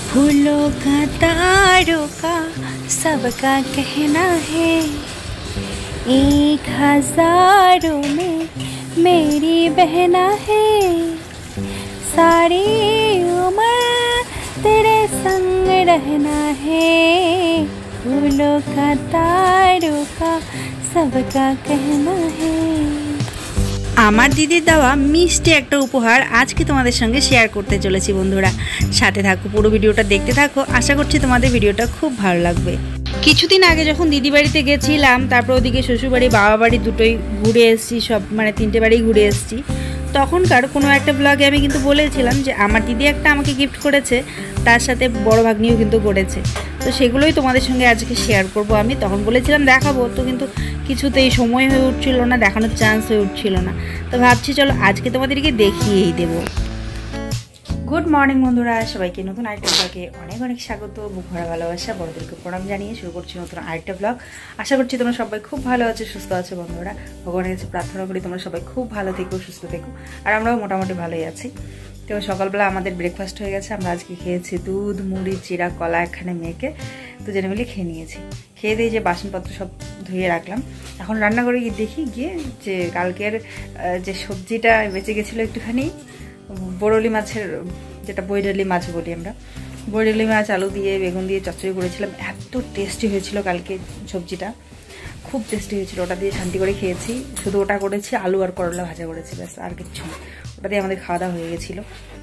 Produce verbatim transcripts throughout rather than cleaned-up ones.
फूलों का तारों का सबका कहना है, एक हजारों में मेरी बहना है, सारी उम्र तेरे संग रहना है, फूलों का तारों का सबका कहना है। আমার দিদির দেওয়া মিষ্টি একটা উপহার আজকে তোমাদের সঙ্গে শেয়ার করতে চলেছি বন্ধুরা, সাথে থাকো, পুরো ভিডিওটা দেখতে থাকো। আশা করছি তোমাদের ভিডিওটা খুব ভালো লাগবে। কিছুদিন আগে যখন দিদি বাড়িতে গেছিলাম, তারপর ওদিকে শ্বশুরবাড়ি বাবা বাড়ি দুটোই ঘুরে এসেছি, সব মানে তিনটে বাড়ি ঘুরে এসেছি। তখনকার কোনো একটা ব্লগে আমি কিন্তু বলেছিলাম যে আমার দিদি একটা আমাকে গিফট করেছে, তার সাথে বড় ভাগ্নিও কিন্তু করেছে। তো সেগুলোই তোমাদের সঙ্গে আজকে শেয়ার করব। আমি তখন বলেছিলাম দেখাবো, তো কিন্তু কিছুতেই সময় হয়ে উঠছিল না, দেখানোর চান্স হয়ে উঠছিল না। তো ভাবছি চলো আজকে তোমাদেরকে দেখিয়েই দেবো। গুড মর্নিং বন্ধুরা, সবাইকে নতুন আরেকটা ব্লগে অনেক অনেক স্বাগত। বুক ভরা ভালোবাসা, বড়দেরকে প্রণাম জানিয়ে শুরু করছি নতুন আরেকটা ব্লগ। আশা করছি তোমরা সবাই খুব ভালো আছো, সুস্থ আছো বন্ধুরা। ভগবানের কাছে প্রার্থনা করি তোমরা সবাই খুব ভালো থেকো, সুস্থ থেকো, আর আমরাও মোটামুটি ভালোই আছি। তো সকালবেলা আমাদের ব্রেকফাস্ট হয়ে গেছে। আমরা আজকে খেয়েছি দুধ, মুড়ি, চিরা, কলা এখানে মেখে দুজনে মিলে খেয়ে নিয়েছি। খেয়ে দিয়ে যে বাসনপত্র সব ধুয়ে রাখলাম, এখন রান্না করে গিয়ে দেখি গিয়ে যে কালকের যে সবজিটা বেঁচে গেছিলো একটুখানি, বরলি মাছের, যেটা বৈরালি মাছ বলি আমরা, বৈরালি মাছ আলু দিয়ে বেগুন দিয়ে চচ্চড়ি করেছিলাম। এত টেস্টি হয়েছিল কালকে সবজিটা, খুব টেস্টি হয়েছিল। ওটা দিয়ে শান্তি করে খেয়েছি। শুধু ওটা করেছি, আলু আর করলা ভাজা করেছি, ব্যাস আর কিচ্ছু না। ওটা দিয়ে আমাদের খাওয়া দাওয়া হয়ে গেছিলো।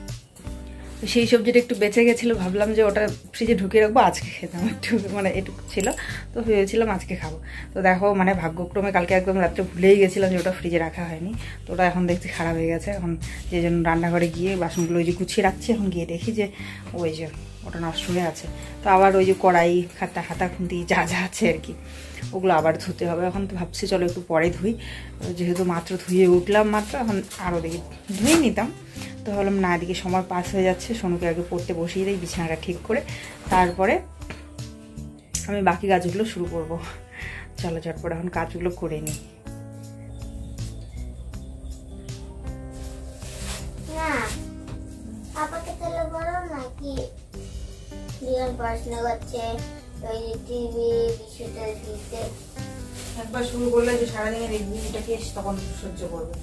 তো সেই সবজিটা একটু বেঁচে গেছিলো, ভাবলাম যে ওটা ফ্রিজে ঢুকিয়ে রাখবো, আজকে খেতাম। একটু মানে এটুকু ছিল, তো ভেবেছিলাম আজকে খাবো। তো দেখো মানে ভাগ্যক্রমে কালকে একদম রাত্রে ভুলেই গেছিলাম যে ওটা ফ্রিজে রাখা হয়নি। তো ওটা এখন দেখছি খারাপ হয়ে গেছে। এখন যে জন্য রান্নাঘরে গিয়ে বাসনগুলো ওই যে গুছিয়ে রাখছি, এখন গিয়ে দেখি যে ওই যে ওটা নষ্ট হয়ে আছে। তো আবার ওই যে কড়াই, খাতা, হাতা খুন্তি যা যা আছে আর কি, ওগুলো আবার ধুতে হবে। এখন তো ভাবছি চলো একটু পরে ধুই, যেহেতু মাত্র ধুয়ে উঠলাম মাত্র, এখন আরও দেখি ধুয়ে নিতাম। তো ভাবলাম না, এদিকে সময় পাস হয়ে যাচ্ছে, সোনুকে আগে পড়তে বসিয়ে দিই বিছানাটা ঠিক করে, তারপরে আমি বাকি কাজগুলো শুরু করব। চলো ঝটপট এখন কাজগুলো করে নিই। একবার শুরু করলে যে সারাদিনের এই জিনিসটাকে তখন সহ্য করবে।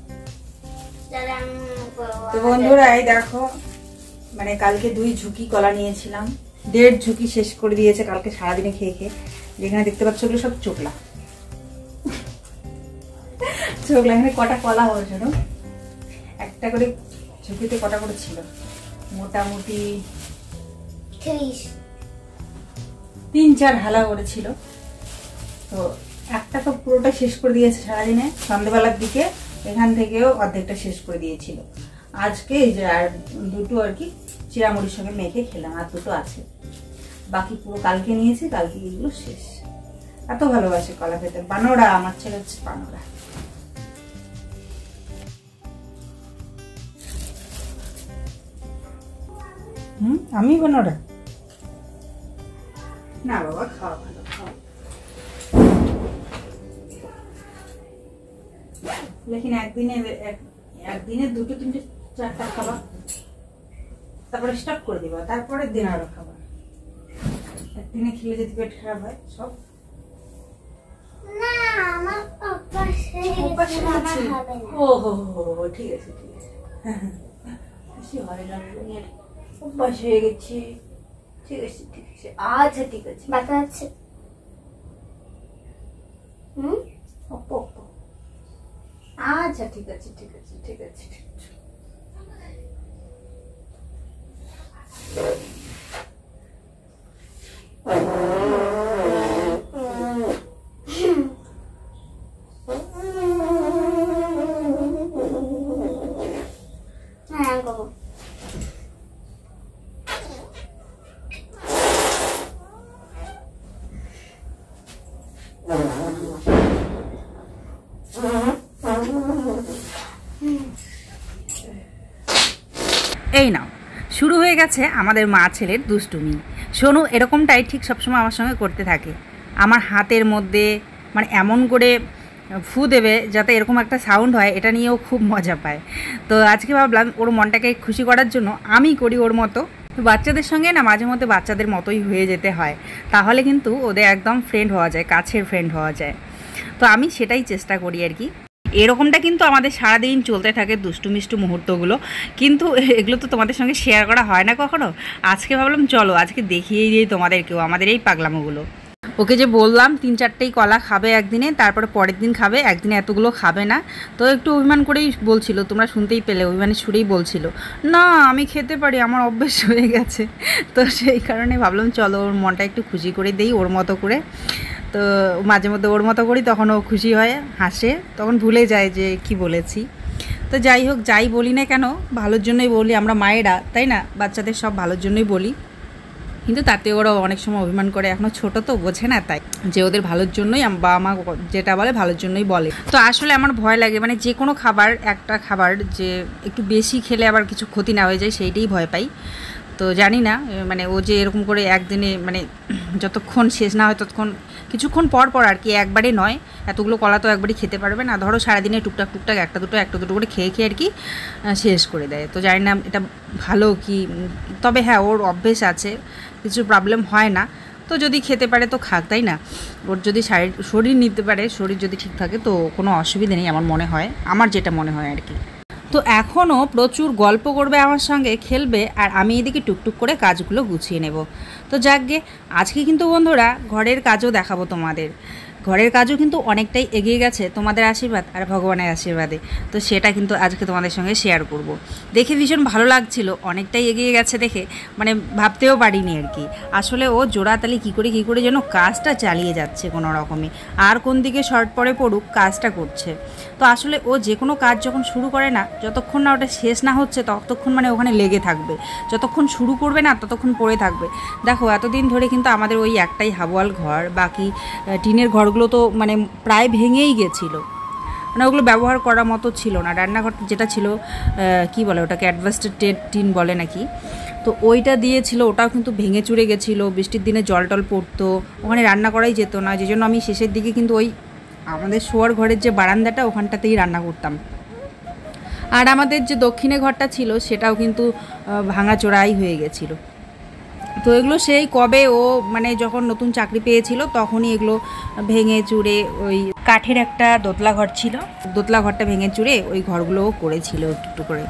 তো বন্ধুরা এই দেখো, মানে কালকে দুই ঝুঁকি কলা নিয়েছিলাম, দেড় ঝুঁকি শেষ করে দিয়েছে কালকে সারাদিনে খেয়ে খেয়ে। যেখানে দেখতে পাচ্ছ ওগুলো সব চোখলা চোখলা। এখানে কটা কলা হয়েছিল, একটা করে ঝুঁকিতে কটা করে ছিল, মোটামুটি তিন চার হালা করেছিল। তো একটা তো পুরোটা শেষ করে দিয়েছে সারাদিনে, সন্ধ্যেবেলার দিকে এখান থেকেও অর্ধেকটা শেষ করে দিয়েছিল। আজকে এই যে আর দুটো আর কি চিরামুড়ির সঙ্গে মেখে খেলাম, আর দুটো আছে, বাকি পুরো কালকে নিয়েছি, কালকে এগুলো শেষ। এত ভালোবাসে কলা খেতে বানরা, আমার ছেলে হচ্ছে বানরা। হুম, আমি বানরা না বাবা, খাওয়া ভালো, খাওয়া। লেকিন একদিনে একদিনে দুটো তিনটে চারটা খাবা, তারপরে স্টপ করে দিবা, তারপরে দিন আরো খাবা। একদিনে খেলে যদি পেট খারাপ হয় সব। ও হো হো, ঠিক আছে ঠিক আছে, অভ্যাস হয়ে গেছি। ঠিক আছে ঠিক আছে, আচ্ছা ঠিক আছে, বাতা আছে। হুম, অপো অপো, আচ্ছা ঠিক আছে ঠিক আছে ঠিক আছে ঠিক আছে। এই নাও, শুরু হয়ে গেছে আমাদের মা ছেলের দুষ্টুমি। সোনু এরকমটাই ঠিক সবসময় আমার সঙ্গে করতে থাকে। আমার হাতের মধ্যে মানে এমন করে ফু দেবে যাতে এরকম একটা সাউন্ড হয়, এটা নিয়েও খুব মজা পায়। তো আজকে ভাবলাম ওর মনটাকে খুশি করার জন্য আমি করি ওর মতো, তো বাচ্চাদের সঙ্গে না মাঝে মধ্যে বাচ্চাদের মতোই হয়ে যেতে হয়, তাহলে কিন্তু ওদের একদম ফ্রেন্ড হওয়া যায়, কাছের ফ্রেন্ড হওয়া যায়। তো আমি সেটাই চেষ্টা করি আর কি। এরকমটা কিন্তু আমাদের সারাদিন চলতে থাকে দুষ্টু মিষ্টু মুহূর্তগুলো, কিন্তু এগুলো তো তোমাদের সঙ্গে শেয়ার করা হয় না কখনো। আজকে ভাবলাম চলো আজকে দেখিয়েই দিই তোমাদেরকেও আমাদের এই পাগলামোগুলো। ওকে যে বললাম তিন চারটেই কলা খাবে একদিনে, তারপরে পরের দিন খাবে, একদিনে এতগুলো খাবে না। তো একটু অভিমান করেই বলছিল, তোমরা শুনতেই পেলে অভিমানের সুরেই বলছিল, না আমি খেতে পারি, আমার অভ্যেস হয়ে গেছে। তো সেই কারণে ভাবলাম চলো ওর মনটা একটু খুশি করে দেই ওর মতো করে। তো মাঝে মধ্যে ওর মতো করি, তখন ও খুশি হয়, হাসে, তখন ভুলে যায় যে কি বলেছি। তো যাই হোক, যাই বলি না কেন ভালোর জন্যই বলি, আমরা মায়েরা তাই না, বাচ্চাদের সব ভালোর জন্যই বলি। কিন্তু তাতে ওরা অনেক সময় অভিমান করে, এখনও ছোটো তো বোঝে না, তাই যে ওদের ভালোর জন্যই বাবা মা যেটা বলে ভালোর জন্যই বলে। তো আসলে আমার ভয় লাগে, মানে যে কোনো খাবার, একটা খাবার যে একটু বেশি খেলে আবার কিছু ক্ষতি না হয়ে যায় সেইটাই ভয় পাই। তো জানি না মানে ও যে এরকম করে একদিনে মানে যতক্ষণ শেষ না হয় ততক্ষণ, কিছুক্ষণ পর পর আর কি, একবারে নয়, এতগুলো কলা তো একবারই খেতে পারবে না, ধরো সারাদিনে টুকটাক টুকটাক একটা দুটো একটা দুটো করে খেয়ে খেয়ে আর কি শেষ করে দেয়। তো জানি না এটা ভালো কি, তবে হ্যাঁ ওর অভ্যেস আছে, কিছু প্রবলেম হয় না। তো যদি খেতে পারে তো খাক, তাই না, ওর যদি শরীর শরীর নিতে পারে, শরীর যদি ঠিক থাকে তো কোনো অসুবিধা নেই আমার মনে হয়, আমার যেটা মনে হয় আর কি। তো এখনও প্রচুর গল্প করবে আমার সঙ্গে, খেলবে, আর আমি এদিকে টুকটুক করে কাজগুলো গুছিয়ে নেব। তো যাকগে, আজকে কিন্তু বন্ধুরা ঘরের কাজও দেখাবো তোমাদের। ঘরের কাজও কিন্তু অনেকটাই এগিয়ে গেছে তোমাদের আশীর্বাদ আর ভগবানের আশীর্বাদে। তো সেটা কিন্তু আজকে তোমাদের সঙ্গে শেয়ার করব। দেখে ভীষণ ভালো লাগছিল, অনেকটাই এগিয়ে গেছে দেখে, মানে ভাবতেও পারিনি আর কি। আসলে ও জোড়াতালি কী করে কী করে যেন কাজটা চালিয়ে যাচ্ছে কোনো রকমে, আর কোন দিকে শর্ট পরে পড়ুক কাজটা করছে। তো আসলে ও যে কোনো কাজ যখন শুরু করে না, যতক্ষণ না ওটা শেষ না হচ্ছে ততক্ষণ মানে ওখানে লেগে থাকবে, যতক্ষণ শুরু করবে না ততক্ষণ পড়ে থাকবে। দেখো এতদিন ধরে কিন্তু আমাদের ওই একটাই হাবওয়াল ঘর, বাকি টিনের ঘরগুলো তো মানে প্রায় ভেঙেই গেছিলো, মানে ওগুলো ব্যবহার করার মতো ছিল না। রান্নাঘর যেটা ছিল কি বলে ওটাকে, অ্যাডভাস্টেড টিন বলে নাকি, তো ওইটা দিয়েছিল, ওটাও কিন্তু ভেঙে চুরে গেছিলো, বৃষ্টির দিনে জল টল পড়তো, ওখানে রান্না করাই যেত না। যে জন্য আমি শেষের দিকে কিন্তু ওই আমাদের শোয়ার ঘরের যে বারান্দাটা ওখানটাতেই রান্না করতাম। আর আমাদের যে দক্ষিণে ঘরটা ছিল সেটাও কিন্তু ভাঙাচোরাই হয়ে গেছিলো। তো এগুলো সেই কবে ও মানে যখন নতুন চাকরি পেয়েছিল তখনই এগুলো ভেঙে চুরে, ওই কাঠের একটা দোতলা ঘর ছিল, দোতলা ঘরটা ভেঙে চুরে ওই ঘরগুলোও করেছিল একটু একটু করে।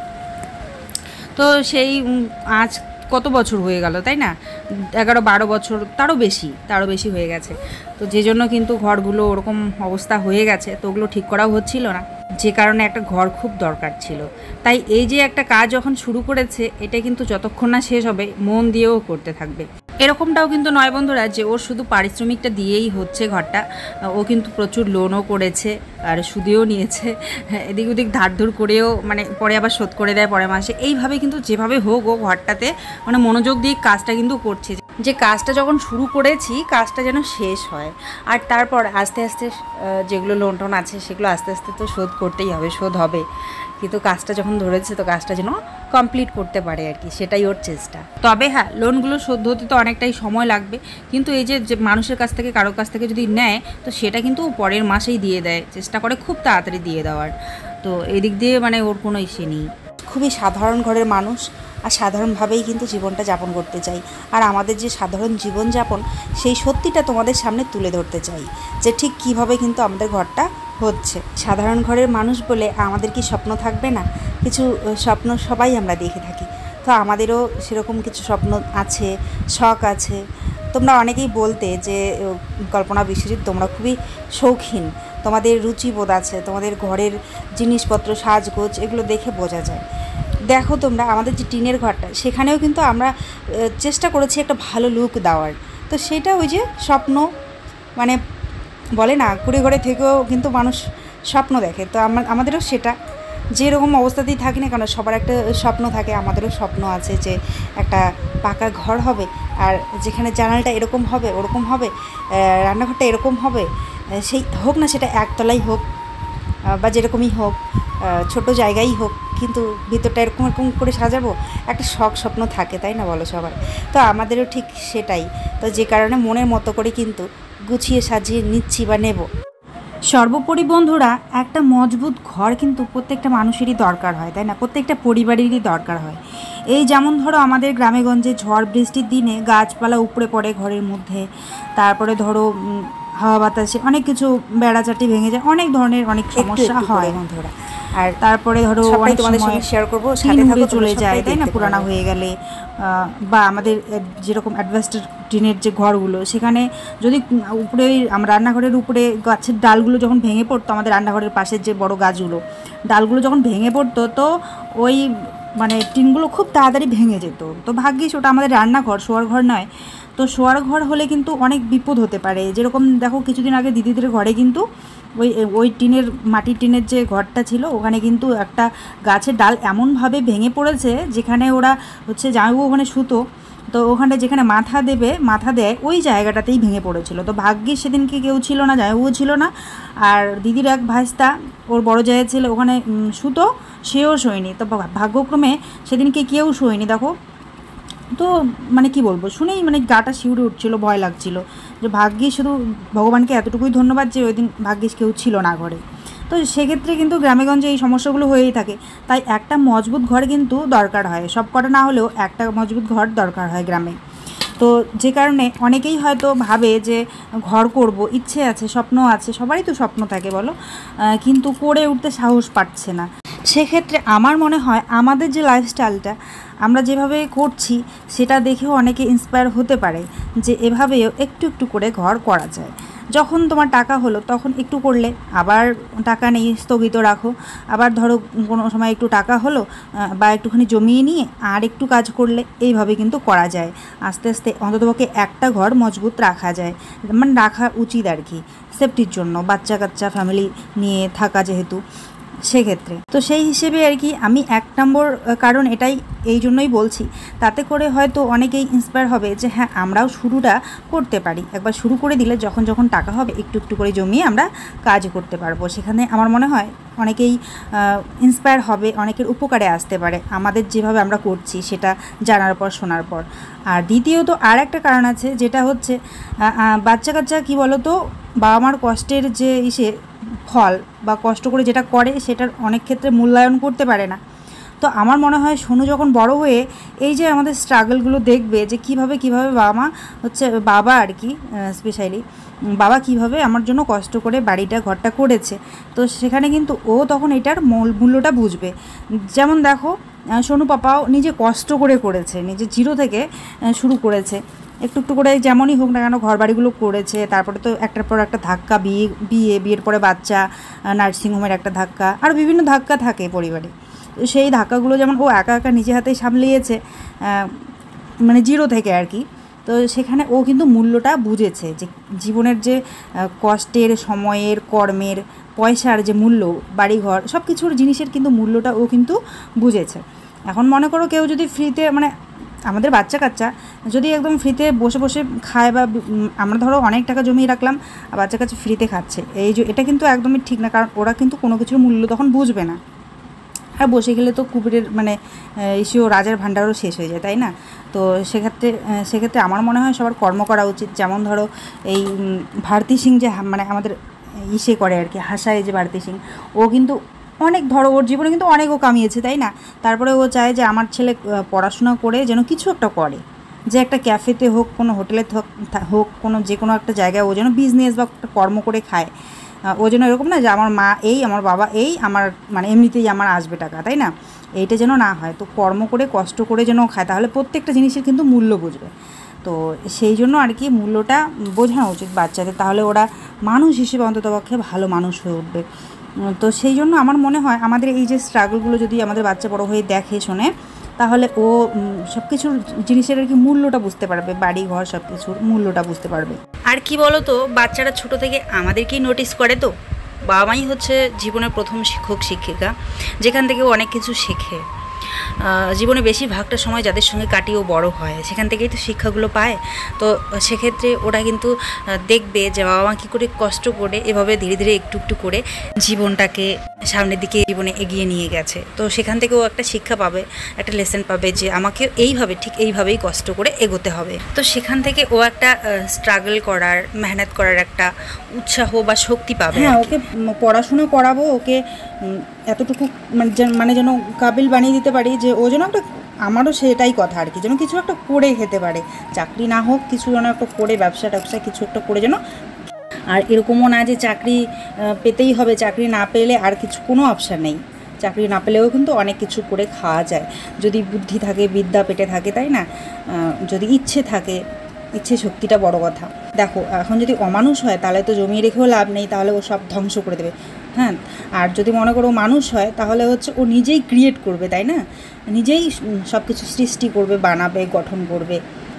তো সেই আজ কত বছর হয়ে গেল তাই না, এগারো বারো বছর, তারও বেশি তারও বেশি হয়ে গেছে। তো যে জন্য কিন্তু ঘরগুলো ওরকম অবস্থা হয়ে গেছে, তো ওগুলো ঠিক করাও হচ্ছিল না, যে কারণে একটা ঘর খুব দরকার ছিল। তাই এই যে একটা কাজ যখন শুরু করেছে, এটা কিন্তু যতক্ষণ না শেষ হবে মন দিয়েও করতে থাকবে। এরকমটাও কিন্তু নয় বন্ধুরা যে ওর শুধু পারিশ্রমিকটা দিয়েই হচ্ছে ঘরটা, ও কিন্তু প্রচুর লোনও করেছে আর সুদেও নিয়েছে, এদিক ওদিক ধারধুর করেও মানে পরে আবার শোধ করে দেয় পরের মাসে। এইভাবে কিন্তু যেভাবে হোক ও ঘরটাতে মানে মনোযোগ দিয়ে কাজটা কিন্তু করছে, যে কাজটা যখন শুরু করেছি কাজটা যেন শেষ হয়। আর তারপর আস্তে আস্তে যেগুলো লোন টোন আছে সেগুলো আস্তে আস্তে তো শোধ করতেই হবে, শোধ হবে, কিন্তু কাজটা যখন ধরেছে তো কাজটা যেন কমপ্লিট করতে পারে আর কি, সেটাই ওর চেষ্টা। তবে হ্যাঁ লোনগুলো শোধ হতে তো অনেকটাই সময় লাগবে, কিন্তু এই যে যে মানুষের কাছ থেকে কারোর কাছ থেকে যদি নেয় তো সেটা কিন্তু পরের মাসেই দিয়ে দেয়, চেষ্টা করে খুব তাড়াতাড়ি দিয়ে দেওয়ার। তো এদিক দিয়ে মানে ওর কোনো ইসে নেই। খুবই সাধারণ ঘরের মানুষ, আর সাধারণভাবেই কিন্তু জীবনটা যাপন করতে চাই। আর আমাদের যে সাধারণ জীবনযাপন সেই সত্যিটা তোমাদের সামনে তুলে ধরতে চাই, যে ঠিক কীভাবে কিন্তু আমাদের ঘরটা হচ্ছে। সাধারণ ঘরের মানুষ বলে আমাদের কি স্বপ্ন থাকবে না? কিছু স্বপ্ন সবাই আমরা দেখে থাকি, তো আমাদেরও সেরকম কিছু স্বপ্ন আছে, শখ আছে। তোমরা অনেকেই বলতে যে কল্পনা বিশ্বজিৎ তোমরা খুবই শৌখিন, তোমাদের রুচিবোধ আছে, তোমাদের ঘরের জিনিসপত্র সাজগোজ এগুলো দেখে বোঝা যায়। দেখো তোমরা আমাদের যে টিনের ঘরটা সেখানেও কিন্তু আমরা চেষ্টা করেছি একটা ভালো লুক দেওয়ার, তো সেটা ওই যে স্বপ্ন, মানে বলে না কুড়ে ঘরে থেকেও কিন্তু মানুষ স্বপ্ন দেখে। তো আমার আমাদেরও সেটা যেরকম অবস্থাতেই থাকি না কেন সবার একটা স্বপ্ন থাকে, আমাদেরও স্বপ্ন আছে যে একটা পাকা ঘর হবে, আর যেখানে জানালাটা এরকম হবে, ওরকম হবে, রান্নাঘরটা এরকম হবে, সেই হোক না সেটা একতলাই হোক বা যেরকমই হোক, ছোট জায়গায় হোক, কিন্তু ভিতরটা এরকম এরকম করে সাজাবো, একটা শখ স্বপ্ন থাকে তাই না বলো সবার। তো আমাদেরও ঠিক সেটাই, তো যে কারণে মনের মতো করে কিন্তু গুছিয়ে সাজিয়ে নিচ্ছি বা নেব। সর্বোপরি বন্ধুরা, একটা মজবুত ঘর কিন্তু প্রত্যেকটা মানুষেরই দরকার হয়, তাই না? প্রত্যেকটা পরিবারেরই দরকার হয়। এই যেমন ধরো আমাদের গ্রামেগঞ্জে ঝড় বৃষ্টির দিনে গাছপালা উপড়ে পড়ে ঘরের মধ্যে, তারপরে ধরো হাওয়া বাতাসে অনেক কিছু বেড়াচাটি ভেঙে যায়, অনেক ধরনের অনেক সমস্যা হয় বন্ধুরা। আর তারপরে ধরো অনেক তোমাদের সঙ্গে শেয়ার করবো, সাথে থাকো, চলে যায়, তাই না? পুরানো হয়ে গেলে বা আমাদের যেরকম অ্যাডভাস্টার টিনের যে ঘরগুলো, সেখানে যদি উপরে আমরা রান্নাঘরের উপরে গাছের ডালগুলো যখন ভেঙে পড়তো, আমাদের রান্নাঘরের পাশের যে বড় গাছগুলো ডালগুলো যখন ভেঙে পড়তো, তো ওই মানে টিনগুলো খুব তাড়াতাড়ি ভেঙে যেত। তো ভাগ্যিস ওটা আমাদের রান্নাঘর, শোয়ার ঘর নয়। তো শোয়ার ঘর হলে কিন্তু অনেক বিপদ হতে পারে। যেরকম দেখো কিছুদিন আগে দিদিদের ঘরে কিন্তু ওই ওই টিনের মাটির টিনের যে ঘরটা ছিল, ওখানে কিন্তু একটা গাছের ডাল এমনভাবে ভেঙে পড়েছে, যেখানে ওরা হচ্ছে জামাইবাবু ওখানে শুতো, তো ওখানে যেখানে মাথা দেবে মাথা দেয় ওই জায়গাটাতেই ভেঙে পড়েছিল। তো ভাগ্যিস সেদিনকে কেউ ছিল না, জামাইবাবু ছিল না, আর দিদির এক ভাইস্তা ওর বড় জায়গা ছিল ওখানে শুতো, সেও শোয়নি। তো ভাগ্যক্রমে সেদিনকে কেউ শোয়নি। দেখো তো মানে কি বলবো, শুনেই মানে গাটা শিউরে উঠছিল, ভয় লাগছিল যে ভাগ্যিস, শুধু ভগবানকে এতটুকুই ধন্যবাদ যে ওই দিন ভাগ্যিস কেউ ছিল না ঘরে। তো সেক্ষেত্রে কিন্তু গ্রামেগঞ্জে এই সমস্যাগুলো হয়েই থাকে। তাই একটা মজবুত ঘর কিন্তু দরকার হয়, সব কটা না হলেও একটা মজবুত ঘর দরকার হয় গ্রামে। তো যে কারণে অনেকেই হয়তো ভাবে যে ঘর করব, ইচ্ছে আছে, স্বপ্ন আছে, সবারই তো স্বপ্ন থাকে বলো, কিন্তু করে উঠতে সাহস পাচ্ছে না। সেক্ষেত্রে আমার মনে হয় আমাদের যে লাইফস্টাইলটা আমরা যেভাবে করছি, সেটা দেখেও অনেকে ইন্সপায়ার হতে পারে যে এভাবেও একটু একটু করে ঘর করা যায়। যখন তোমার টাকা হলো তখন একটু করলে, আবার টাকা নেই স্থগিত রাখো, আবার ধরো কোনো সময় একটু টাকা হলো বা একটুখানি জমিয়ে নিয়ে আর একটু কাজ করলে, এইভাবে কিন্তু করা যায়। আস্তে আস্তে অন্ততপক্ষে একটা ঘর মজবুত রাখা যায়, মানে রাখা উচিত আর কি, সেফটির জন্য, বাচ্চা কাচ্চা ফ্যামিলি নিয়ে থাকা যেহেতু, সেক্ষেত্রে। তো সেই হিসেবে আর কি আমি এক নম্বর কারণ এটাই, এই জন্যই বলছি, তাতে করে হয়তো অনেকেই ইন্সপায়ার হবে যে হ্যাঁ আমরাও শুরুটা করতে পারি। একবার শুরু করে দিলে যখন যখন টাকা হবে একটু একটু করে জমিয়ে আমরা কাজ করতে পারবো। সেখানে আমার মনে হয় অনেকেই ইন্সপায়ার হবে, অনেকের উপকারে আসতে পারে আমাদের যেভাবে আমরা করছি সেটা জানার পর, শোনার পর। আর দ্বিতীয়ত আর একটা কারণ আছে, যেটা হচ্ছে বাচ্চা কাচ্চা কী বলো তো, বাবা মার কষ্টের যে ইসে ফল বা কষ্ট করে যেটা করে সেটার অনেক ক্ষেত্রে মূল্যায়ন করতে পারে না। তো আমার মনে হয় সোনু যখন বড় হয়ে এই যে আমাদের স্ট্রাগলগুলো দেখবে, যে কিভাবে কিভাবে বাবা মা হচ্ছে, বাবা আর কি স্পেশালি বাবা কিভাবে আমার জন্য কষ্ট করে বাড়িটা ঘরটা করেছে, তো সেখানে কিন্তু ও তখন এটার মূল্যটা বুঝবে। যেমন দেখো সোনু পাপাও নিজে কষ্ট করে করেছে, নিজে জিরো থেকে শুরু করেছে, একটু একটু করে যেমনই হোক না কেন ঘর বাড়িগুলো করেছে। তারপরে তো একটার পর একটা ধাক্কা, বিয়ে বিয়ে বিয়ের পরে বাচ্চা, নার্সিংহোমের একটা ধাক্কা, আর বিভিন্ন ধাক্কা থাকে পরিবারে। সেই ধাক্কাগুলো যেমন ও একা একা নিজে হাতেই সামলিয়েছে, মানে জিরো থেকে আর কি। তো সেখানে ও কিন্তু মূল্যটা বুঝেছে, যে জীবনের যে কষ্টের, সময়ের, কর্মের, পয়সার যে মূল্য, বাড়িঘর সব কিছুর জিনিসের কিন্তু মূল্যটা ও কিন্তু বুঝেছে। এখন মনে করো কেউ যদি ফ্রিতে, মানে আমাদের বাচ্চা কাচ্চা যদি একদম ফ্রিতে বসে বসে খায়, বা আমরা ধরো অনেক টাকা জমিয়ে রাখলাম আর বাচ্চা কাচ্চা ফ্রিতে খাচ্ছে, এই যে এটা কিন্তু একদমই ঠিক না, কারণ ওরা কিন্তু কোনো কিছুর মূল্য তখন বুঝবে না। আর বসে গেলে তো কুবেরের মানে ইসেও, রাজার ভাণ্ডারও শেষ হয়ে যায়, তাই না? তো সেক্ষেত্রে সেক্ষেত্রে আমার মনে হয় সবার কর্ম করা উচিত। যেমন ধরো এই ভারতী সিং যে মানে আমাদের ইসে করে আর কি, হাসায় যে ভারতী সিং, ও কিন্তু অনেক, ধরো ওর জীবনে কিন্তু অনেক ও কামিয়েছে, তাই না? তারপরে ও চায় যে আমার ছেলে পড়াশোনা করে যেন কিছু একটা করে, যে একটা ক্যাফেতে হোক, কোনো হোটেলে হোক, কোনো যে কোনো একটা জায়গায় ও যেন বিজনেস বা কর্ম করে খায়। ও যেন এরকম না যে আমার মা এই, আমার বাবা এই, আমার মানে এমনিতেই আমার আসবে টাকা, তাই না? এইটা যেন না হয়। তো কর্ম করে, কষ্ট করে যেন খায়, তাহলে প্রত্যেকটা জিনিসের কিন্তু মূল্য বুঝবে। তো সেই জন্য আর কি মূল্যটা বোঝানো উচিত বাচ্চাদের, তাহলে ওরা মানুষ হিসেবে অন্ততপক্ষে ভালো মানুষ হয়ে উঠবে। তো সেই জন্য আমার মনে হয় আমাদের এই যে স্ট্রাগলগুলো যদি আমাদের বাচ্চা বড় হয়ে দেখে, শোনে, তাহলে ও সব কিছুর জিনিসের আর কি মূল্যটা বুঝতে পারবে, বাড়ি ঘর সব কিছুর মূল্যটা বুঝতে পারবে। আর কি বলো তো, বাচ্চারা ছোট থেকে আমাদেরকেই নোটিস করে, তো বাবা মাই হচ্ছে জীবনের প্রথম শিক্ষক শিক্ষিকা, যেখান থেকে অনেক কিছু শেখে। জীবনে বেশিরভাগটা সময় যাদের সঙ্গে কাটিয়ে ও বড়ো হয়, সেখান থেকেই তো শিক্ষাগুলো পায়। তো সেক্ষেত্রে ওরা কিন্তু দেখবে যে বাবা মা কী করে কষ্ট করে এভাবে ধীরে ধীরে একটু একটু করে জীবনটাকে সামনের দিকে জীবনে এগিয়ে নিয়ে গেছে। তো সেখান থেকে ও একটা শিক্ষা পাবে, একটা লেসন পাবে যে আমাকে এইভাবে ঠিক এইভাবেই কষ্ট করে এগোতে হবে। তো সেখান থেকে ও একটা স্ট্রাগল করার, মেহনত করার একটা উৎসাহ বা শক্তি পাবে। হ্যাঁ, ওকে পড়াশুনো করাবো, ওকে এতটুকু মানে মানে যেন কাবিল বানিয়ে দিতে পারি যে ও যেন একটা, আমারও সেটাই কথা আর কি, যেন কিছু একটা করে খেতে পারে, চাকরি না হোক কিছু যেন একটা করে, ব্যবসা ট্যাবসা কিছু একটা করে যেন। আর এরকমও না যে চাকরি পেতেই হবে, চাকরি না পেলে আর কিছু কোনো অপশান নেই, চাকরি না পেলেও কিন্তু অনেক কিছু করে খাওয়া যায় যদি বুদ্ধি থাকে, বিদ্যা পেটে থাকে, তাই না? যদি ইচ্ছে থাকে, ইচ্ছে শক্তিটা বড় কথা। দেখো এখন যদি অমানুষ হয় তাহলে তো জমিয়ে রেখেও লাভ নেই, তাহলে ও সব ধ্বংস করে দেবে। হ্যাঁ, আর যদি মনে করো মানুষ হয় তাহলে হচ্ছে ও নিজেই ক্রিয়েট করবে, তাই না? নিজেই সব কিছু সৃষ্টি করবে, বানাবে, গঠন করবে,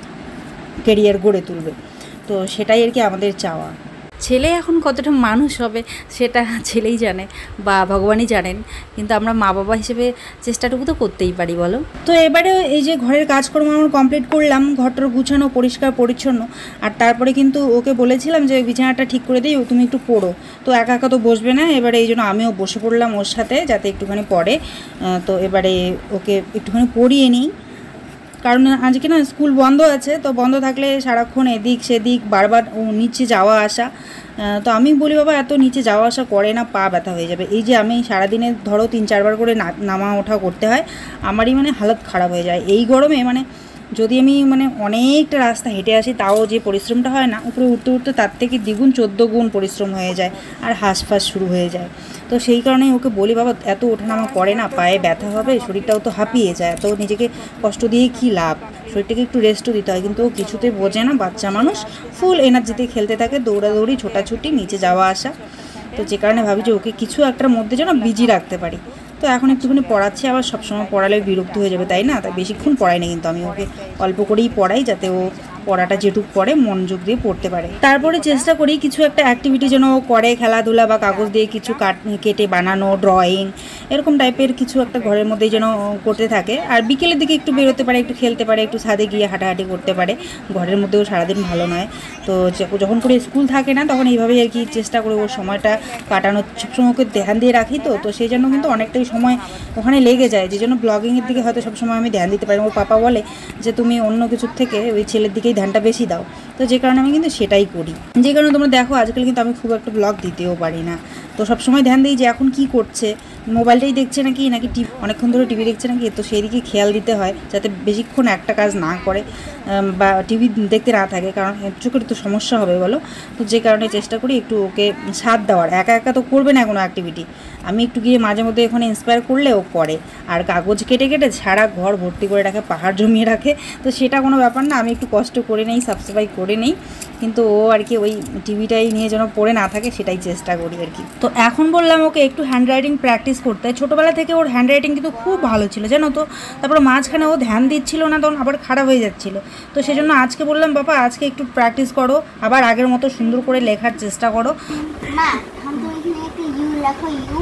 কেরিয়ার গড়ে তুলবে। তো সেটাই আর কি আমাদের চাওয়া। ছেলে এখন কতটা মানুষ হবে সেটা ছেলেই জানে বা ভগবানই জানেন, কিন্তু আমরা মা বাবা হিসেবে চেষ্টাটুকু তো করতেই পারি, বলো। তো এবারে এই যে ঘরের কাজকর্ম আমার কমপ্লিট করলাম, ঘরটার গুছানো, পরিষ্কার পরিচ্ছন্ন, আর তারপরে কিন্তু ওকে বলেছিলাম যে বিছানাটা ঠিক করে দিই, তুমি একটু পড়ো। তো একা একা তো বসবে না, এবারে এই জন্য আমিও বসে পড়লাম ওর সাথে, যাতে একটুখানি পড়ে। তো এবারে ওকে একটুখানি পড়িয়ে নিই, কারণ আজকে না স্কুল বন্ধ আছে। তো বন্ধ থাকলে সারাক্ষণ এদিক সেদিক বারবার ও নিচে যাওয়া আসা। তো আমি বলি বাবা এত নিচে যাওয়া আসা করে না, পা ব্যথা হয়ে যাবে। এই যে আমি সারাদিনে ধরো তিন চারবার করে নামা ওঠা করতে হয়, আমারই মানে হালত খারাপ হয়ে যায় এই গরমে। মানে যদি আমি মানে অনেকটা রাস্তা হেঁটে আসি তাও যে পরিশ্রমটা হয় না, উপরে উঠতে উঠতে তার থেকে দ্বিগুণ চোদ্দ গুণ পরিশ্রম হয়ে যায়, আর হাঁসফাঁস শুরু হয়ে যায়। তো সেই কারণেই ওকে বলি বাবা এত ওঠানামা করে না, পায়ে ব্যথা হবে, শরীরটাও তো হাঁপিয়ে যায়, তো নিজেকে কষ্ট দিয়ে কী লাভ, শরীরটাকে একটু রেস্টও দিতে হয়। কিন্তু ও কিছুতেই বোঝে না, বাচ্চা মানুষ ফুল এনার্জিতে খেলতে থাকে, দৌড়াদৌড়ি, ছোটাছুটি, নিচে যাওয়া আসা। তো যে কারণে ভাবি যে ওকে কিছু একটার মধ্যে যেন বিজি রাখতে পারি। তো এখন একটুখানি পড়াচ্ছি, আবার সবসময় পড়ালে বিরক্ত হয়ে যাবে, তাই না? তাই বেশিক্ষণ পড়াই না, কিন্তু আমি ওকে অল্প করেই পড়াই, যাতে ও পড়াটা যেটুকু পড়ে মনোযোগ দিয়ে পড়তে পারে। তারপরে চেষ্টা করি কিছু একটা অ্যাক্টিভিটি যেন ও করে, খেলাধুলা বা কাগজ দিয়ে কিছু কাট কেটে বানানো, ড্রয়িং, এরকম টাইপের কিছু একটা ঘরের মধ্যেই যেন করতে থাকে। আর বিকেলের দিকে একটু বেরোতে পারে, একটু খেলতে পারে, একটু ছাদে গিয়ে হাঁটাহাঁটি করতে পারে। ঘরের মধ্যেও সারাদিন ভালো নয়। তো যখন করে স্কুল থাকে না তখন এইভাবেই আর কি চেষ্টা করে ওর সময়টা কাটানোর, সবসময় ওকে ধ্যান দিয়ে রাখি। তো তো সেই জন্য কিন্তু অনেকটাই সময় ওখানে লেগে যায়, যে জন্য ব্লগিংয়ের দিকে হয়তো সবসময় আমি ধ্যান দিতে পারি। ওর পাপা বলে যে তুমি অন্য কিছুর থেকে ওই ছেলের দিকেই ধ্যানটা বেশি দাও। তো যে কারণে আমি কিন্তু সেটাই করি, যে কারণে তোমরা দেখো আজকাল কিন্তু আমি খুব একটা ব্লগ দিতেও পারি না। তো সবসময় ধ্যান দিই যে এখন কি করছে, মোবাইলটাই দেখছে নাকি নাকি টিভি অনেকক্ষণ ধরে টিভি দেখছে নাকি। তো সেই দিকে খেয়াল দিতে হয় যাতে বেশিক্ষণ একটা কাজ না করে বা টিভি দেখতে না থাকে, কারণ চোখের তো সমস্যা হবে বলো। তো যে কারণে চেষ্টা করি একটু ওকে সাথ দেওয়ার। একা একা তো করবে না কোনো অ্যাক্টিভিটি, আমি একটু গিয়ে মাঝে মধ্যে ওখানে ইন্সপায়ার করলে ও করে। আর কাগজ কেটে কেটে সারা ঘর ভর্তি করে রাখে, পাহাড় জমিয়ে রাখে। তো সেটা কোনো ব্যাপার না, আমি একটু কষ্ট করে নেই, সাফসাফাই করে নেই, কিন্তু ও আর কি ওই টিভিটাই নিয়ে যেন পড়ে না থাকে সেটাই চেষ্টা করি আর কি। তো এখন বললাম ওকে একটু হ্যান্ড রাইটিং প্র্যাকটিস করতে। ছোটোবেলা থেকে ওর হ্যান্ড রাইটিং কিন্তু খুব ভালো ছিল জানো তো। তারপরে মাঝখানে ও ধ্যান দিচ্ছিল না, তখন আবার খারাপ হয়ে যাচ্ছিলো। তো সেই জন্য আজকে বললাম বাবা আজকে একটু প্র্যাকটিস করো, আবার আগের মতো সুন্দর করে লেখার চেষ্টা করো। মা আমি তো এখানে একটা ইউ লেখো, ইউ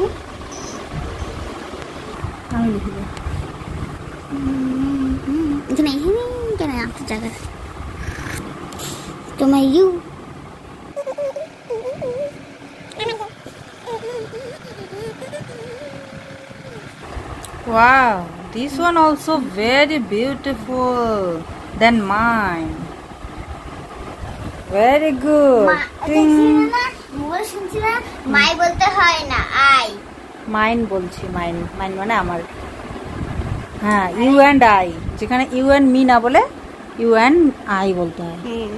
আমি লিখে দেব এখানে, এখানে কেন একটা জায়গা তোমার you. Wow, this one also very beautiful than mine. Very good. Mobile শুনছি না, মাই বলতে হয় না, আই। মাইন বলছি, মাইন মাইন মানে আমার। হ্যাঁ, ইউ অ্যান্ড আই, যেখানে ইউ অ্যান্ড মি না বলে ইউ অ্যান্ড আই বলতে হয়।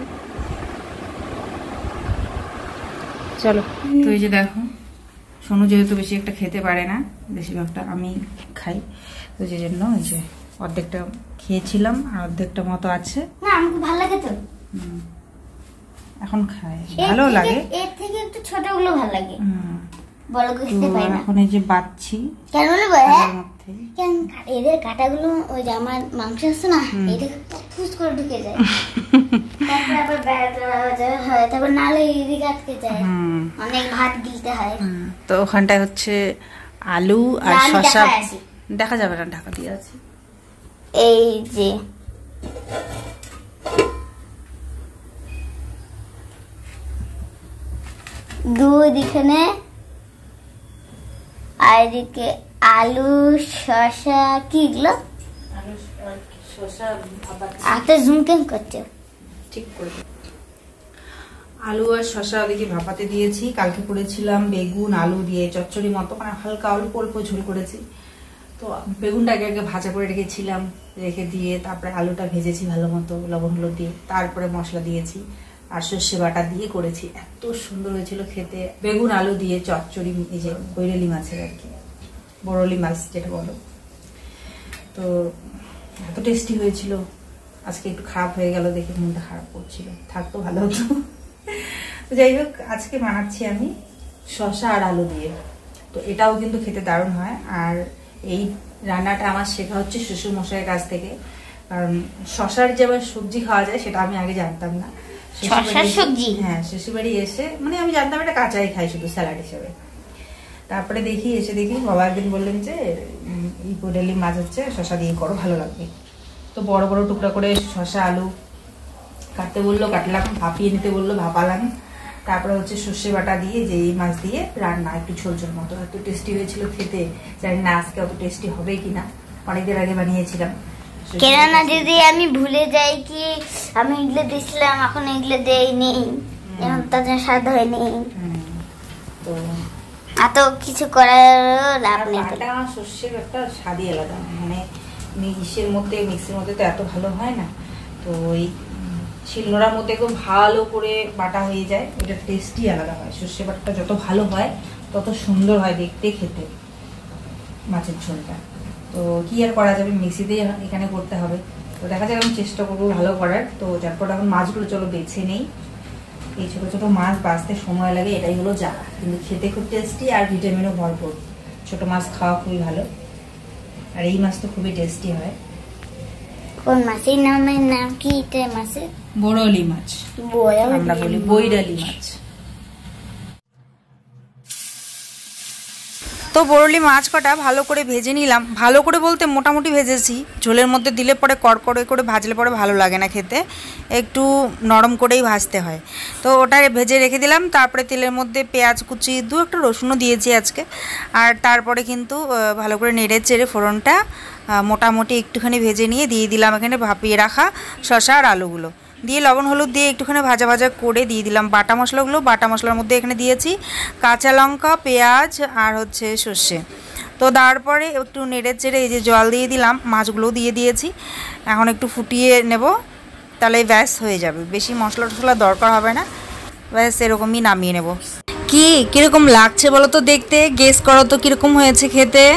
চলো, তো এই যে দেখো সোনু যেহেতু বেশি একটা খেতে পারে না, বেশিরভাগটা আমি খাই, তো যে জন্য ওই যে অর্ধেকটা খেয়েছিলাম আর অর্ধেকটা মতো আছে। না আমাকে ভালো লাগে তো, এখন খাই, ভালো লাগে। এর থেকে একটু ছোটগুলো ভালো লাগে, বড় খেতে পাই না। এখন এই যে বাচ্চি কেন বলবো, কেন এদের কাটাগুলো ওই যে আমার মাংস আছে না, এটা ফুস করে ঢুকে যায়, তারপর আবার বেড়াতে হয়, তারপর নালে এদিকে আটকে যায়, অনেক ভাত গিলতে হয়। তো ওখানটায় হচ্ছে আলু আর শসা, দেখা যাবে না, ঢাকা দিয়ে আছে। এই যে দুধ এখানে, আর এদিকে আলু শসা কি এগুলো এত জুম কেন করছে ঠিক করে আলু আর শসা ওদিকে ভাপাতে দিয়েছি। কালকে করেছিলাম বেগুন আলু দিয়ে চচ্চড়ি মতো, মানে হালকা অল্প অল্প ঝোল করেছি। তো বেগুনটাকে আগে ভাজা করে রেখেছিলাম, রেখে দিয়ে তারপরে আলুটা ভেজেছি ভালো মতো লবণ হলুদ দিয়ে, তারপরে মশলা দিয়েছি আর সর্ষে বাটা দিয়ে করেছি। এত সুন্দর হয়েছিল খেতে, বেগুন আলু দিয়ে চচ্চড়ি। এই যে বৈরালি মাছের আর কি, বরলি মাছ যেটা বলো, তো এত টেস্টি হয়েছিল। আজকে একটু খারাপ হয়ে গেল দেখে মনটা খারাপ করছিল, থাকতো ভালো হতো। যাই হোক, আজকে বানাচ্ছি আমি শসা আর আলু দিয়ে। তো এটাও কিন্তু খেতে দারুণ হয়। আর এই রান্নাটা আমার শেখা হচ্ছে শ্বশুর মশাইয়ের কাছ থেকে, কারণ শসার যে আবার সবজি খাওয়া যায় সেটা আমি আগে জানতাম না। শসার সবজি? হ্যাঁ, শ্বশুরবাড়ি এসে মানে আমি জানতাম এটা কাঁচাই খাই শুধু স্যালাড হিসেবে। তারপরে দেখি এসে দেখি বাবা একদিন বললেন যে এই বৈরালি মাছ হচ্ছে শসা দিয়ে করো, ভালো লাগবে। তো বড় বড় টুকরা করে শসা আলু কাটতে বললো, কাটলাম। ভাপিয়ে নিতে বললো, ভাপালাম। তারপরে হচ্ছে সর্ষে বাটা দিয়ে যে এই মাছ দিয়ে রান্না, একটু ঝোল ঝোল মতো। এত টেস্টি হয়েছিল খেতে, জানি না আজকে অত টেস্টি হবে কিনা, অনেকদিন আগে বানিয়েছিলাম। কেননা যদি আমি ভুলে যাই কি আমি এগুলো দিয়েছিলাম, এখন এগুলো দেই নেই, এখন তাদের স্বাদ হয়নি, তো এত কিছু করার লাভ নেই। বাটা সর্ষের একটা স্বাদই আলাদা, মানে ইসের মধ্যে মিক্সির মধ্যে তো এত ভালো হয় না। তো ওই শিলনোড়ার মধ্যে একদম ভালো করে বাটা হয়ে যায়, এটা টেস্টি আলাদা হয়। সর্ষে বাটাটা যত ভালো হয় তত সুন্দর হয় দেখতে, খেতে মাছের ঝোলটা। তো কি আর করা যাবে, মিক্সিতেই এখানে করতে হবে। তো দেখা যাক, আমি চেষ্টা করবো ভালো করার। তো তারপর এখন মাছগুলো চলো বেছে নেই। এই ছোটো ছোটো মাছ বাছতে সময় লাগে, এটাই হলো জ্বালা, কিন্তু খেতে খুব টেস্টি আর ভিটামিনও ভরপুর। ছোটো মাছ খাওয়া খুবই ভালো, আর এই মাছ তো খুবই টেস্টি হয়। কোন মাছের নামের নাম কি? এটা মাছের বরলি মাছ, আমরা বলি বৈরালি মাছ। তো বরলি মাছ কটা ভালো করে ভেজে নিলাম। ভালো করে বলতে মোটামুটি ভেজেছি, ঝোলের মধ্যে দিলে পরে কড়কড়ে করে ভাজলে পরে ভালো লাগে না খেতে, একটু নরম করেই ভাজতে হয়। তো ওটা ভেজে রেখে দিলাম। তারপরে তেলের মধ্যে পেঁয়াজ কুচি, দু একটা রসুনও দিয়েছি আজকে। আর তারপরে কিন্তু ভালো করে নেড়ে চেড়ে ফোড়নটা মোটামুটি একটুখানি ভেজে নিয়ে দিয়ে দিলাম এখানে ভাপিয়ে রাখা শসা আর আলুগুলো দিয়ে, লবণ হলুদ দিয়ে একটুখানি ভাজা ভাজা করে দিয়ে দিলাম বাটা মশলাগুলো। বাটা মশলার মধ্যে এখানে দিয়েছি কাঁচা লঙ্কা, পেঁয়াজ আর হচ্ছে সর্ষে। তো তারপরে একটু নেড়ে চেড়ে এই যে জল দিয়ে দিলাম, মাছগুলোও দিয়ে দিয়েছি। এখন একটু ফুটিয়ে নেব, তাহলে ব্যাস হয়ে যাবে, বেশি মশলা টশলা দরকার হবে না, ব্যাস এরকমই নামিয়ে নেব। কি কীরকম লাগছে বলো তো দেখতে, গেস করো তো কীরকম হয়েছে খেতে।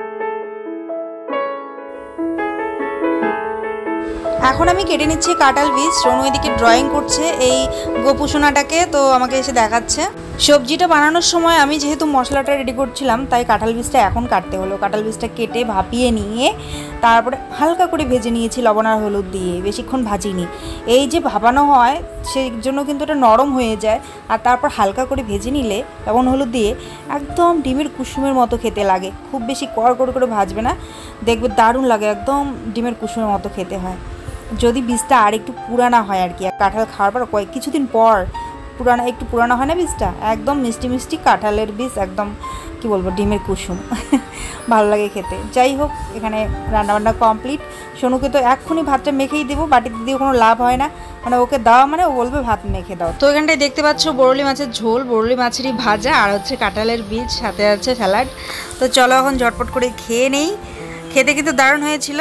এখন আমি কেটে নিচ্ছি কাঁঠাল বীজ। রনু এদিকে ড্রয়িং করছে এই গোপুসোনাটাকে, তো আমাকে এসে দেখাচ্ছে। সবজিটা বানানোর সময় আমি যেহেতু মশলাটা রেডি করছিলাম, তাই কাঁঠাল বীজটা এখন কাটতে হলো। কাঁঠাল বীজটা কেটে ভাপিয়ে নিয়ে তারপরে হালকা করে ভেজে নিয়েছি লবণ আর হলুদ দিয়ে, বেশিক্ষণ ভাজিনি। এই যে ভাপানো হয় সেই জন্য কিন্তু এটা নরম হয়ে যায়, আর তারপর হালকা করে ভেজে নিলে লবণ হলুদ দিয়ে একদম ডিমের কুসুমের মতো খেতে লাগে। খুব বেশি কড় করে করে ভাজবে না, দেখবে দারুণ লাগে, একদম ডিমের কুসুমের মতো খেতে হয়। যদি বীজটা আর একটু পুরানা হয় আর কি, কাঁঠাল খাওয়ার পর কয়েক কিছুদিন পর পুরানা একটু পুরানা হয় না বীজটা, একদম মিষ্টি মিষ্টি কাঁঠালের বীজ, একদম কি বলবো ডিমের কুসুম, ভালো লাগে খেতে। যাই হোক, এখানে রান্নাবান্না কমপ্লিট। সোনুকে তো এক্ষুনি ভাতটা মেখেই দেবো, বাটিতে দিয়ে কোনো লাভ হয় না, মানে ওকে দেওয়া মানে ও বলবে ভাত মেখে দাও। তো এখানটায় দেখতে পাচ্ছ বরলি মাছের ঝোল, বরলি মাছেরই ভাজা, আর হচ্ছে কাঁঠালের বীজ, সাথে আছে স্যালাড। তো চলো এখন ঝটপট করে খেয়ে নেই। খেতে কিন্তু দারুণ হয়েছিল।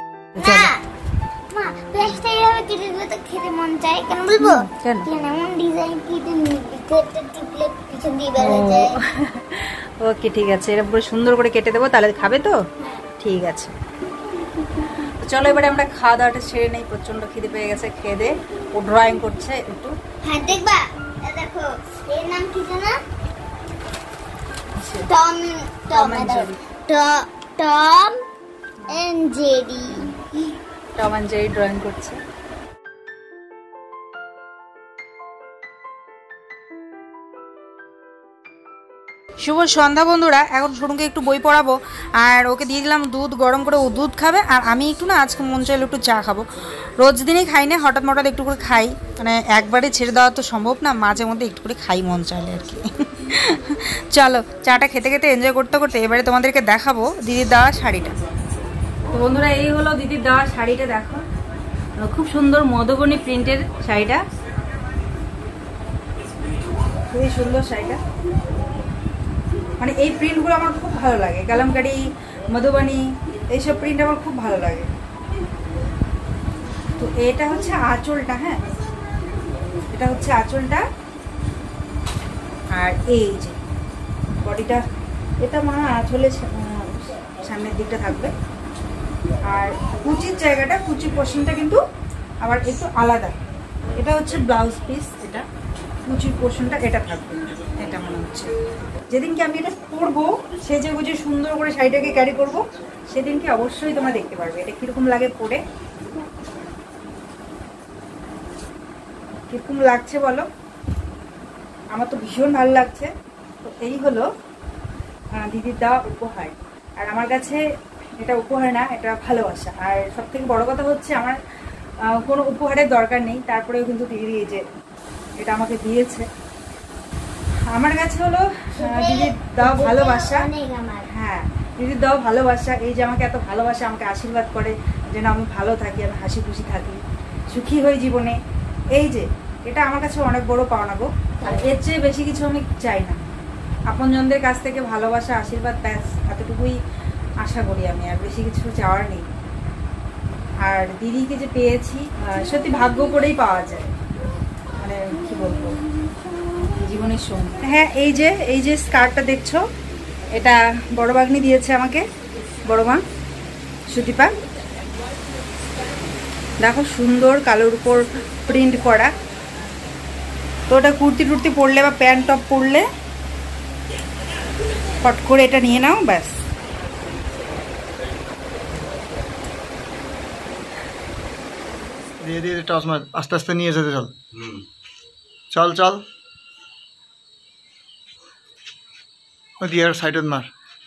মা প্লাস্টার এভাবে কেটে দিলে তো খেতে মন চায়, কেন বলবো? কেন এমন ডিজাইন কেটে নিবি, কেটে টিপলে পিছন দিয়ে বের হয়ে যায়। ওকে ঠিক আছে, এরকম পুরো সুন্দর করে কেটে দেবো, তাহলে খাবে তো? ঠিক আছে, চলো এবারে আমরা খাওয়া দাওয়াটা সেরে নেই, প্রচন্ড খিদে পেয়ে গেছে। খেয়ে দে, ও ড্রয়িং করছে একটু। হ্যাঁ দেখবা, দেখো এর নাম কি জানা? Tom Tom Tom and Jerry. Tom and Jerry drawing করছে। শুভ সন্ধ্যা বন্ধুরা। এখন সোনুকে একটু বই পড়াবো আর ওকে দিয়ে দিলাম দুধ গরম করে, ও দুধ খাবে আর আমি একটু না আজকে মন চাইলে একটু চা খাবো। রোজ দিনই খাই না, হঠাৎ হঠাৎ একটু করে খাই, মানে একবারে ছেড়ে দেওয়া তো সম্ভব না, মাঝে মধ্যে একটু করে খাই মন চাইলে আর কি। চলো চাটা খেতে খেতে এনজয় করতে করতে এবারে তোমাদেরকে দেখাবো দিদির দেওয়া শাড়িটা। তো বন্ধুরা এই হলো দিদির দেওয়া শাড়িটা, দেখো খুব সুন্দর মধুবনী প্রিন্টের শাড়িটা, খুবই সুন্দর শাড়িটা। মানে এই প্রিন্টগুলো আমার খুব ভালো লাগে, কালামকারি, মধুবনী, এইসব প্রিন্ট আমার খুব ভালো লাগে। তো এটা হচ্ছে আঁচলটা, হ্যাঁ এটা হচ্ছে আঁচলটা, আর এই যে বডিটা, এটা মনে হয় আঁচলের সামনের দিকটা থাকবে। আর কুচির জায়গাটা, কুচির পোর্শনটা কিন্তু আবার একটু আলাদা। এটা হচ্ছে ব্লাউজ পিস, এটা কুচির পোর্শনটা এটা থাকবে, এটা মনে হচ্ছে। যেদিনকে আমি এটা পরবো, সেজে গুজে সুন্দর করে শাড়িটাকে ক্যারি করবো, সেদিনকে অবশ্যই তোমরা দেখতে পারবে এটা কীরকম লাগে পরে, কীরকম লাগছে বলো। আমার তো ভীষণ ভালো লাগছে। তো এই হলো দিদির দেওয়া উপহার, আর আমার কাছে এটা উপহার না, এটা ভালোবাসা। আর সব থেকে বড়ো কথা হচ্ছে আমার কোনো উপহারের দরকার নেই, তারপরেও কিন্তু দিদি এই যে এটা আমাকে দিয়েছে, আমার কাছে হলো দিদির দেওয়া ভালোবাসা। হ্যাঁ দিদির দেওয়া ভালোবাসা, এই যে আমাকে এত ভালোবাসা, আমাকে আশীর্বাদ করে যেন আমি ভালো থাকি, আমি হাসি খুশি থাকি, সুখী হই জীবনে। এই যে এটা আমার কাছে অনেক বড় পাওনা গো। আর এর চেয়ে বেশি কিছু আমি চাই না, আপনজনদের কাছ থেকে ভালোবাসা, আশীর্বাদ, ব্যাস এতটুকুই আশা করি আমি, আর বেশি কিছু চাওয়ার নেই। আর দিদিকে যে পেয়েছি সত্যি ভাগ্য করেই পাওয়া যায়, মানে কি বলবো, জীবনের সঙ্গী। হ্যাঁ এই যে এই যে স্কার্টটা দেখছো, এটা বড় বাগনি দিয়েছে আমাকে, বড় মা সুদীপা। দেখো সুন্দর কালোর উপর প্রিন্ট করা। তো ওটা কুর্তি টুর্তি পরলে বা প্যান্ট টপ পরলে ফট করে এটা নিয়ে নাও, ব্যাস। দিয়ে দিয়ে টস মার, আস্তে আস্তে নিয়ে যেতে চল, চল চল ওই দিয়ে সাইডে মার।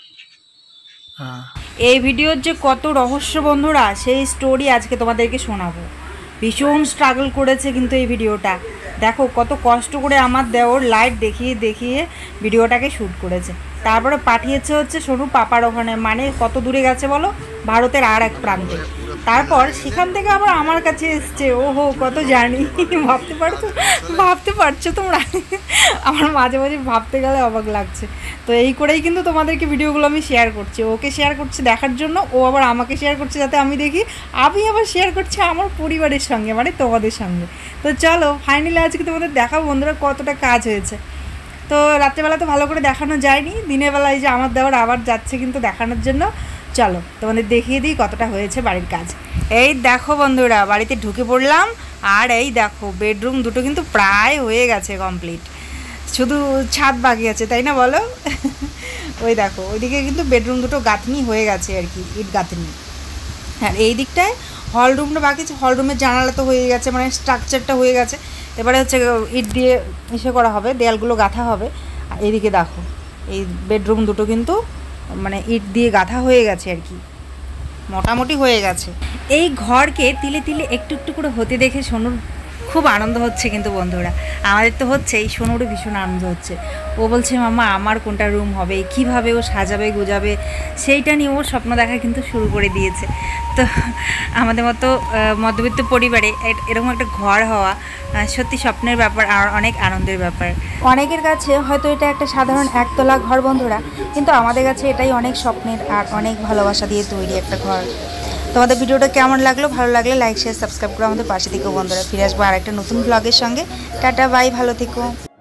হ্যাঁ এই ভিডিওর যে কত রহস্য বন্ধুরা, সেই স্টোরি আজকে তোমাদেরকে শোনাবো। ভীষণ স্ট্রাগল করেছে কিন্তু এই ভিডিওটা, দেখো কত কষ্ট করে আমার দেওর লাইট দেখিয়ে দেখিয়ে ভিডিওটাকে শ্যুট করেছে, তারপরে পাঠিয়েছে হচ্ছে সোনু পাপার ওখানে, মানে কত দূরে গেছে বলো, ভারতের আর এক প্রান্তে। তারপর সেখান থেকে আবার আমার কাছে এসছে, ওহো কত জানি, ভাবতে পারছো ভাবতে পারছো তোমরা, আমার মাঝে মাঝে ভাবতে গেলে অবাক লাগছে। তো এই করেই কিন্তু তোমাদেরকে ভিডিওগুলো আমি শেয়ার করছি, ওকে শেয়ার করছি দেখার জন্য, ও আবার আমাকে শেয়ার করছে যাতে আমি দেখি, আমি আবার শেয়ার করছি আমার পরিবারের সঙ্গে, মানে তোমাদের সঙ্গে। তো চলো ফাইনালি আজকে তোমাদের দেখাবো বন্ধুরা কতটা কাজ হয়েছে। তো রাত্রেবেলা তো ভালো করে দেখানো যায়নি, দিনের বেলায় যে আমার দেওয়ার আবার যাচ্ছে কিন্তু দেখানোর জন্য। চলো তোমাদের দেখিয়ে দিই কতটা হয়েছে বাড়ির কাজ। এই দেখো বন্ধুরা বাড়িতে ঢুকে পড়লাম, আর এই দেখো বেডরুম দুটো কিন্তু প্রায় হয়ে গেছে কমপ্লিট, শুধু ছাদ বাকি আছে, তাই না বলো। ওই দেখো ওইদিকে কিন্তু বেডরুম দুটো গাঁথনি হয়ে গেছে আর কি, ইট গাঁথনি। হ্যাঁ এই দিকটায় হল রুমটা বাকি আছে, হল রুমের জানালা তো হয়ে গেছে, মানে স্ট্রাকচারটা হয়ে গেছে, এবারে হচ্ছে ইট দিয়ে ইসে করা হবে, দেয়ালগুলো গাঁথা হবে। আর এইদিকে দেখো এই বেডরুম দুটো কিন্তু মানে ইট দিয়ে গাঁথা হয়ে গেছে আর কি, মোটামুটি হয়ে গেছে। এই ঘরকে তিলে তিলে একটু একটু করে হতে দেখে সোনুর খুব আনন্দ হচ্ছে কিন্তু বন্ধুরা, আমাদের তো হচ্ছে, এই সোনুরও ভীষণ আনন্দ হচ্ছে। ও বলছে মামা আমার কোনটা রুম হবে, কিভাবে ও সাজাবে গোজাবে, সেইটা নিয়ে ও স্বপ্ন দেখা কিন্তু শুরু করে দিয়েছে। তো আমাদের মতো মধ্যবিত্ত পরিবারে এরকম একটা ঘর হওয়া সত্যি স্বপ্নের ব্যাপার আর অনেক আনন্দের ব্যাপার। অনেকের কাছে হয়তো এটা একটা সাধারণ একতলা ঘর বন্ধুরা, কিন্তু আমাদের কাছে এটাই অনেক স্বপ্নের আর অনেক ভালোবাসা দিয়ে তৈরি একটা ঘর। তোমাদের ভিডিওটা কেমন লাগলো, ভালো লাগলে লাইক শেয়ার সাবস্ক্রাইব করে আমাদের পাশে থেকো বন্ধুরা। ফিরে আসবো আর একটা নতুন ব্লগের সঙ্গে। টাটা বাই, ভালো থেকো।